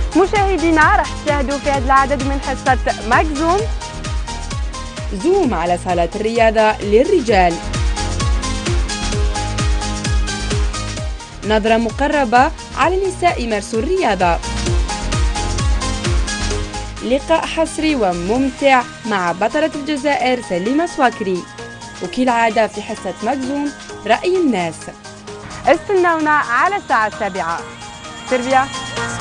مشاهدينا راح تشاهدوا في هذا العدد من حصة ماكزوم زوم على صالات الرياضة للرجال، نظرة مقربة على نساء يمارسوا الرياضة، لقاء حصري وممتع مع بطلة الجزائر سليمة سواكري، وكالعادة في حصة ماكزوم رأي الناس. استنونا على الساعة 7. تربية.